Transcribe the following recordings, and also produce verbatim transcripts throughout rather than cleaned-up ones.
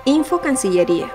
Info Cancillería.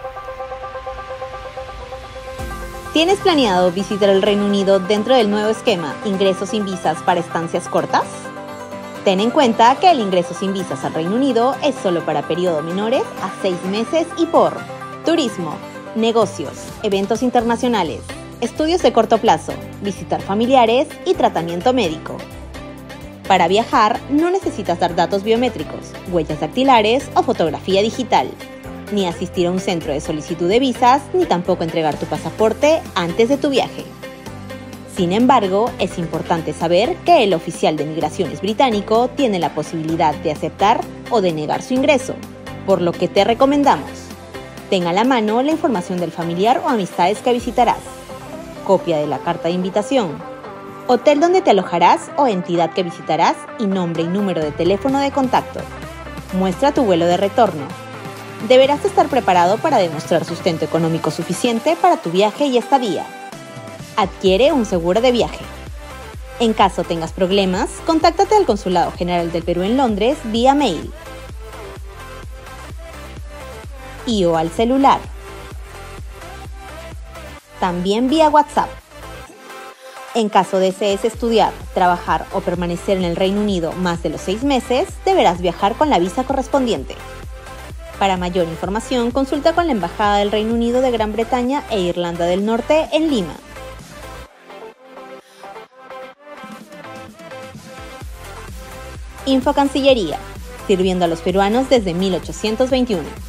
¿Tienes planeado visitar el Reino Unido dentro del nuevo esquema Ingresos sin visas para estancias cortas? Ten en cuenta que el ingreso sin visas al Reino Unido es solo para periodos menores a seis meses y por turismo, negocios, eventos internacionales, estudios de corto plazo, visitar familiares y tratamiento médico. Para viajar no necesitas dar datos biométricos, huellas dactilares o fotografía digital, ni asistir a un centro de solicitud de visas, ni tampoco entregar tu pasaporte antes de tu viaje. Sin embargo, es importante saber que el oficial de migraciones británico tiene la posibilidad de aceptar o de negar su ingreso, por lo que te recomendamos: ten a la mano la información del familiar o amistades que visitarás, copia de la carta de invitación, hotel donde te alojarás o entidad que visitarás y nombre y número de teléfono de contacto. Muestra tu vuelo de retorno. Deberás estar preparado para demostrar sustento económico suficiente para tu viaje y estadía. Adquiere un seguro de viaje. En caso tengas problemas, contáctate al Consulado General del Perú en Londres vía mail y o al celular. También vía WhatsApp. En caso desees estudiar, trabajar o permanecer en el Reino Unido más de los seis meses, deberás viajar con la visa correspondiente. Para mayor información, consulta con la Embajada del Reino Unido de Gran Bretaña e Irlanda del Norte en Lima. Info Cancillería, sirviendo a los peruanos desde mil ochocientos veintiuno.